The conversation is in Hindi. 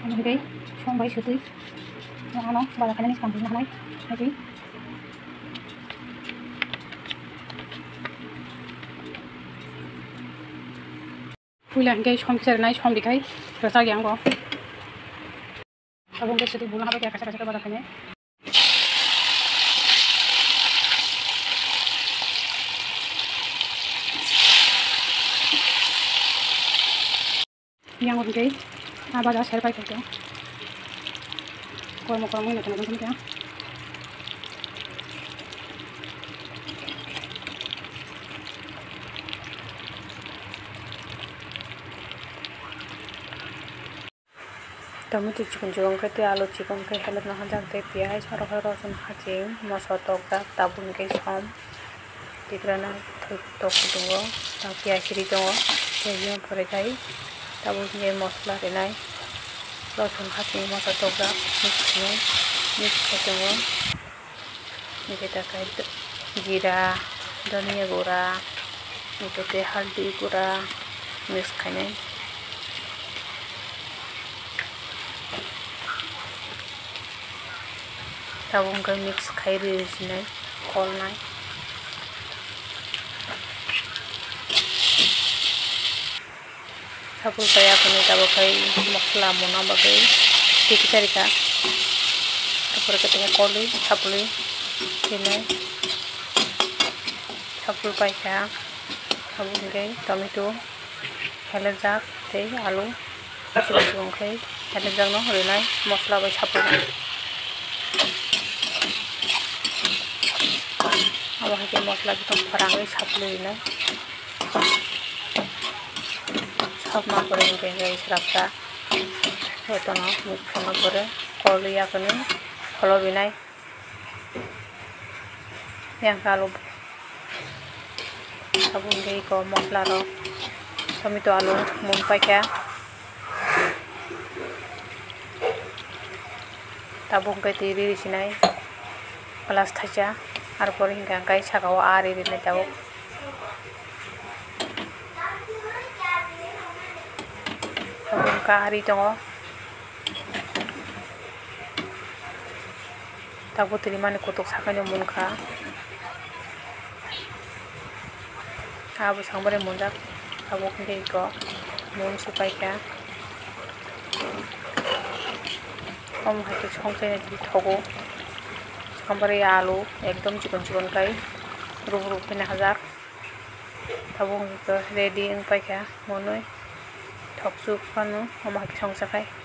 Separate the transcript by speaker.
Speaker 1: Oke, संबाय सुतुय ano बारा खानानै खालामनो हानाय बायदि फुलांखाय सम सेरनाय सम बिखाय जागे आंबो sabun ke sedih bulan apa kayak kasar-kasar pada kene yang udah gay apa dah share pakai tuh kalau mau kamu nggak tahu kan ya tomato chicken जों के आलू चिकन के हेल्प ना जाग दे प्याज और रसुन हाजिं मसला तोका ताबुन के सम दिग्राना तोक दंगो ता प्याज रि दंगो बेजों फरेखाय ताबुन के मसला देनाय रसुन हाजिं मसला तोका मिक्स के दंगो निके ताकाय जीरा धनिया गुरा निके हल्दी गुरा मिक्स खाने sabun ke mix khai di sini kol nai sabun kaya kini tabu khai masala mona bagai tiki tarika tapur ketemu koli sabuli ini sabul paika sabun ke tomato helajak teh alu sabun khai helajak no renai masala bai sabun अब के मसला एकदम फरांगे छापले ना सब मा करे के गाइस राफ्ता होतो ना मिक्स करे कलिया कने फलो बिनाय yang kalau sabun gay ko mosla ro tomato alu mun paika tabung ke tiri sinai plus thaja আর পরে হিংকা গাই ছাগাও আর এরিনে দাও sabun kari dong tabu terima ni kotok sakane munka abu sangbare munjak tabu kinde ko mun supaika om hati songsaine di thogo kembali alu एकदम chicken kai rup-rup kena hazar tabung itu ready yang pakai monoi thok sup panu omak song sakai